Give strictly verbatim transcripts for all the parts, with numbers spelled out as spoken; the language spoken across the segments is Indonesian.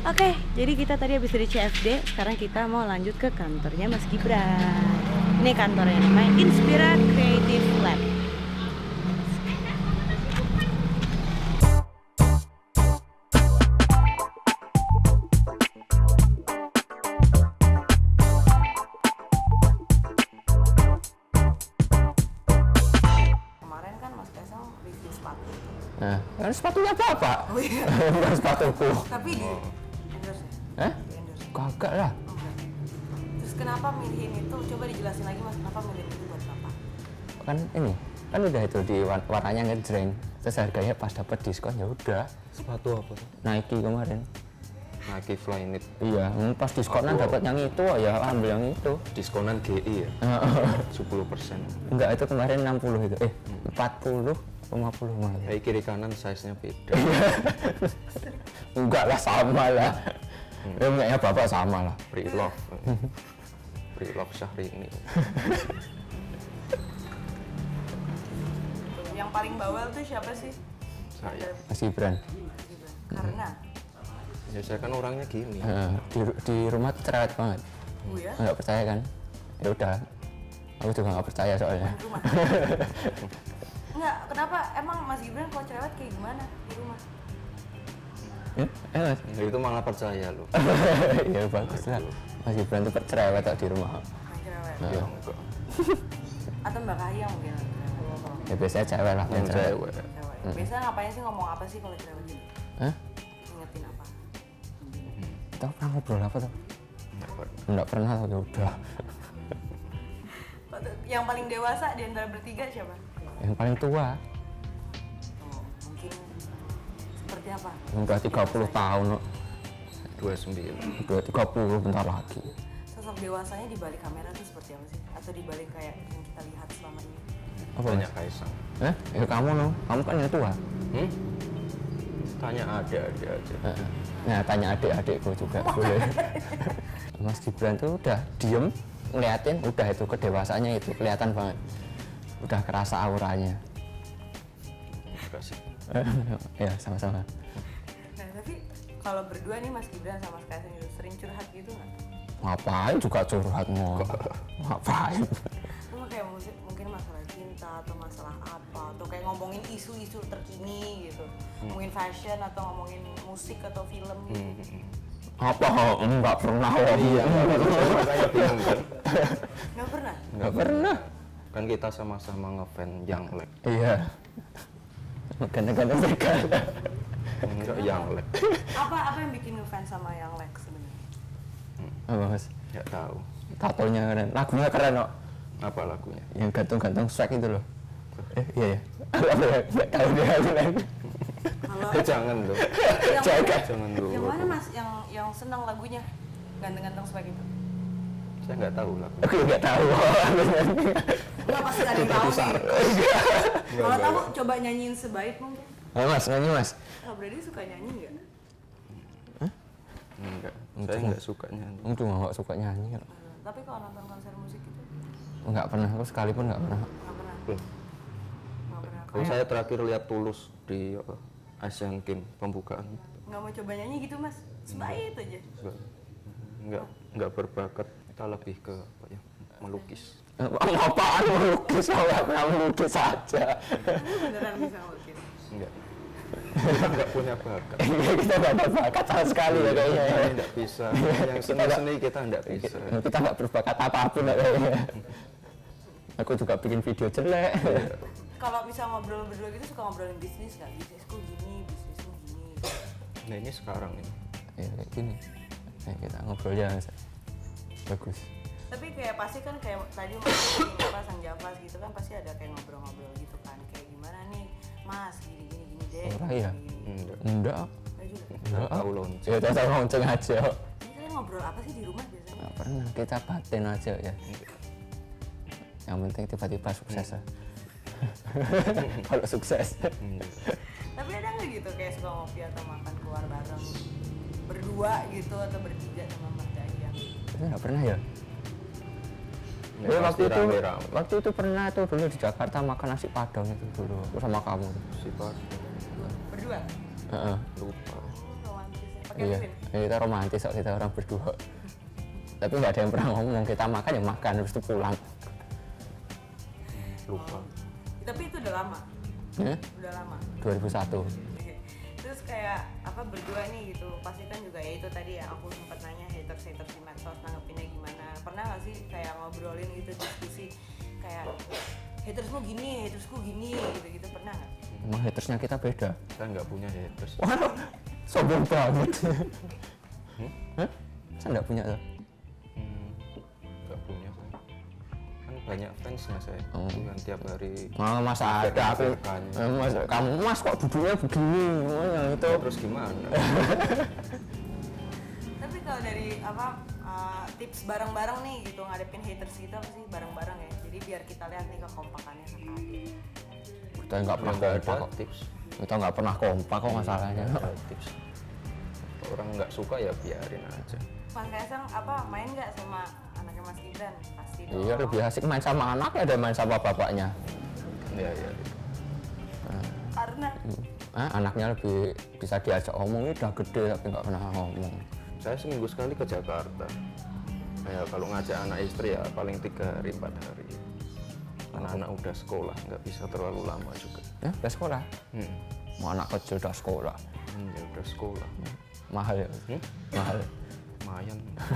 Oke, jadi kita tadi habis dari C F D, sekarang kita mau lanjut ke kantornya Mas Gibran. Ini kantornya namanya Inspira Creative Lab. Kemarin kan Mas Kaisang review sepatu. Nah, kan sepatunya Bapak. Oh iya. Bukan sepatuku. Tapi di endorse ya? Eh? Di endorse. Kagak lah. Oh, enggak. Terus kenapa milihin itu? Coba dijelasin lagi Mas, kenapa milihin itu buat Bapak? Kan ini, kan udah itu di war- warnanya ngejreng. Terus harganya pas dapat diskon ya udah. Sepatu apa tuh? Nike kemarin. Nike Flyknit. Iya, hmm, pas diskonan Aku- dapat yang itu ya ambil yang itu. Diskonan G I ya? sepuluh persen. Enggak, itu kemarin enam puluh itu. Eh, empat puluh, lima puluh malah. Kayak kiri kanan size-nya beda. Enggak lah, sama lah. Ya punyanya Bapak sama lah. Pre-love. Pre-love Syahrini. Yang paling bawel tuh siapa sih? Saya. Mas Gibran. Gibran. Karena, Ya saya kan orangnya gini. Eh, di, di rumah tuh cerewet banget. oh ya, Enggak percaya kan? Ya udah. Aku juga nggak percaya soalnya. di rumah. Enggak, kenapa? Emang Mas Gibran kalau cerewet kayak gimana di rumah? Eh, eh Mas. Nah, itu malah percaya loh. Ya bagus lah. Mas Gibran tuh cerewet tak di rumah. Yang cerewet? Ya enggak. Atau Mbak Kahiyang mungkin yang cerewet? Ya biasanya cewek lah yang Yang cerewet. cewek. Cewek. Biasanya ngapain sih, ngomong apa sih kalau cerewet gitu? Hah? Ingetin apa? Kita pernah ngobrol apa tuh? Enggak pernah. Enggak pernah, ya udah. Yang paling dewasa di antara bertiga siapa? Yang paling tua, Oh, mungkin seperti apa? udah tiga puluh tahun loh. dua puluh sembilan. Udah tiga puluh bentar lagi. Sosok dewasanya di balik kamera tuh seperti apa sih? Atau di balik kayak yang kita lihat selama ini? Apa Tanya Mas? Kaisang. Eh, ya kamu loh. Kamu kan yang tua. Hmm? Tanya ada-ada aja. Heeh. Nah, tanya adik-adikku juga boleh. Mas Gibran tuh udah diem, ngeliatin, udah itu kedewasannya itu kelihatan banget. Udah kerasa auranya. Enggak sih. Ya, sama-sama. Nah, tapi kalau berdua nih Mas Gibran sama Mas Kaisang itu sering curhat gitu nggak? Ngapain juga curhat mau? Ngapain? Cuma kayak musik, mungkin masalah cinta atau masalah apa, atau kayak ngomongin isu-isu terkini gitu, ngomongin fashion atau ngomongin musik atau film gitu. Apa? Enggak pernah loh. Iya, saya bingung kan. Nggak pernah? Enggak pernah. Kan kita sama-sama ngefans Young Lek. Iya. Ganda-ganda mereka. Enggak Young Lek. Apa apa yang bikin ngefans sama yang Lex sebenarnya? Apa Mas? Enggak tahu. Tatonya keren, lagunya keren kok. Apa lagunya? Yang gantung-gantung swag itu loh. Eh, iya ya. Apa ya? Nggak tahu dia bilang. Kalau Eh, jangan loh. yang Jaga. mana, Jangan dulu. yang mana Mas yang yang senang lagunya ganteng-ganteng sebagai itu? Saya nggak tahu lagu. Aku nggak tahu. Enggak, pasti ada yang tahu sih. Kalau tahu coba nyanyiin sebaik mungkin. Ayo Mas, nyanyi Mas. Kak Brady suka nyanyi nggak? Enggak. Saya nggak suka nyanyi. Untung nggak suka nyanyi. Eh, Tapi kalau nonton konser musik itu Nggak pernah, aku sekalipun nggak pernah. nggak pernah. Loh, Nggak pernah. kalau saya terakhir lihat Tulus di apa, Asian Games pembukaan. Nggak mau coba nyanyi gitu Mas? Sebaik aja. Enggak. Enggak, enggak berbakat. Kita lebih ke apa ya? Melukis. Apaan melukis? Aku nggak melukis saja. Kamu beneran bisa ngelukis? Enggak. Kita enggak punya bakat. Iya, kita nggak ada bakat sama sekali ya kayaknya. Kita enggak bisa. Yang seni-seni kita enggak bisa. Kita nggak berbakat apa-apun ya kayaknya. Aku juga bikin video jelek. Kalau bisa ngobrol berdua gitu suka ngobrolin bisnis nggak? Bisnisku gini, bisnisku gini. Nah ini sekarang ini. Ya kayak gini. Kayak kita ngobrol ya Mas. Bagus. Tapi kayak pasti kan kayak tadi Mas apa Sang Javas gitu kan pasti ada kayak ngobrol-ngobrol gitu kan. Kayak gimana nih Mas, gini gini gini deh. Orang ya? gini, gini. Enggak. Enggak. Saya juga. Enggak. Tahu lonceng. Ya kita sama lonceng aja. Ini kalian ngobrol apa sih di rumah biasanya? Nggak pernah, kita batin aja ya. Yang penting tiba-tiba sukses lah. Kalau sukses. Enggak. Tapi ada nggak gitu kayak suka ngopi atau makan keluar bareng berdua gitu atau bertiga sama Mas Kahiyang? Itu nggak pernah ya? Ya, Ya, pasti waktu itu, rame-rame. waktu itu pernah tuh dulu di Jakarta makan nasi padang itu dulu, aku sama kamu. Si Pak Berdua? Heeh. lupa. Oh, romantis ya. Pakai Iya, Kevin. kita romantis kok kita orang berdua. Tapi nggak ada yang pernah ngomong, kita makan ya makan, habis itu pulang. Lupa. Tapi itu udah lama. Ya? Udah lama. dua ribu satu. Terus kayak apa berdua nih gitu, pasti kan juga ya itu tadi ya aku sempat nanya haters haters di medsos nanggepinnya gimana. Pernah nggak sih kayak ngobrolin gitu diskusi kayak hatersmu gini, hatersku gini gitu-gitu, pernah nggak? Emang hatersnya kita beda. Saya nggak punya haters. Waduh, sombong banget. Hmm? Hah? Saya nggak punya tuh. Hmm, nggak punya saya. Kan banyak fansnya saya. Oh. Yang tiap hari. Oh, mas ada aku. Eh, mas, kamu mas kok duduknya begini? Oh, yang itu. Ya, terus gimana? Tapi kalau dari apa uh, tips bareng-bareng nih gitu ngadepin haters gitu apa sih bareng-bareng ya? Jadi biar kita lihat nih kekompakannya kakak adik. Kita nggak pernah Nggak kompak ada kok. tips. Kita nggak pernah kompak kok masalahnya. Nggak ada tips. Kalau orang nggak suka ya biarin aja. Mas Kaisang apa main nggak sama anaknya Mas Gibran? Pasti dong. Iya, lebih asik main sama anaknya daripada main sama bapaknya. Ya ya. Karena Ah, anaknya lebih bisa diajak ngomong, ini udah gede tapi nggak pernah ngomong. Saya seminggu sekali ke Jakarta. Ya kalau ngajak anak istri ya paling tiga hari empat hari. Karena anak udah sekolah nggak bisa terlalu lama juga. Ya, udah sekolah. Hmm. Mau anak kecil udah sekolah. Hmm, ya udah sekolah. Mahal ya? Hmm? Mahal. Lumayan.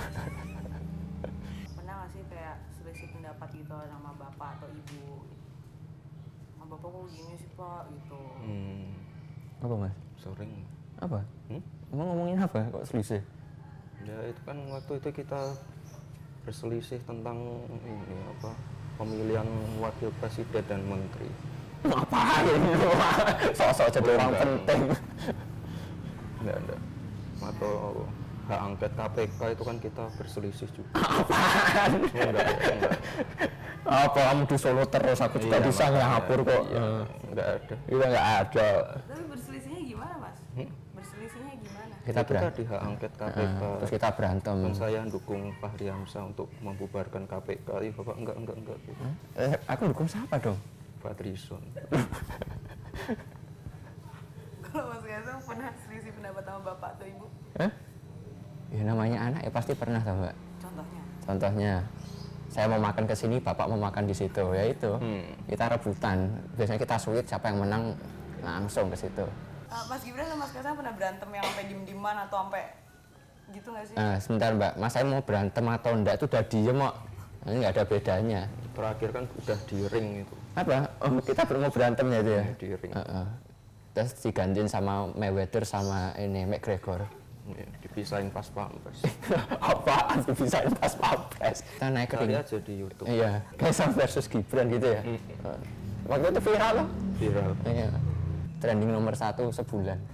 pernah nggak sih kayak selisih pendapat gitu sama bapak atau ibu? Sama bapak kok gini sih pak gitu. Hmm, Apa mas? sering. Apa? Hmm? Emang ngomongin apa kok selisih? Ya itu kan waktu itu kita berselisih tentang ini apa pemilihan wakil presiden dan menteri. Ngapain? Sosok jadi Oh, orang enggak. penting. Enggak ada. Atau hak angket K P K itu kan kita berselisih juga. Apaan? Enggak, enggak. Apa kamu di Solo terus? Aku juga Iya, bisa makanya. ngapur kok. Iya, enggak ada. Iya nggak ada. Tapi berselisihnya gimana mas? Hmm? Berselisihnya gimana? Kita Itu berantem. tadi hak angket K P K. Eh, terus kita berantem. Dan saya dukung Fahri Hamzah untuk membubarkan K P K. Iya bapak enggak enggak enggak. Gitu. Eh, aku dukung siapa dong? Fadlizon. Kalau Mas Kaisang pernah selisih pendapat sama bapak atau ibu? Hah? Ya namanya anak ya pasti pernah tau mbak. Contohnya? Contohnya, saya mau makan ke sini, bapak mau makan di situ, ya itu. Hmm. Kita rebutan. Biasanya kita sulit siapa yang menang langsung ke situ. Uh, Mas Gibran sama Mas Kaisang pernah berantem yang sampai diem-dieman atau sampai gitu nggak sih? Nah, sebentar mbak, mas saya mau berantem atau enggak itu udah diem kok. Ini nggak ada bedanya. Terakhir kan udah di ring itu. Apa? Oh, kita belum mau berantemnya itu ya? Di ring. Heeh. Terus digantiin sama Mayweather sama ini McGregor. Ya, dipisahin pas pampres. Apaan tuh bisa pas pampres? Kita naik ke Cari ring. aja di YouTube. Iya, Kaisang versus Gibran gitu ya. Hmm. Waktu itu viral loh. Viral. Iya. Trending nomor satu sebulan.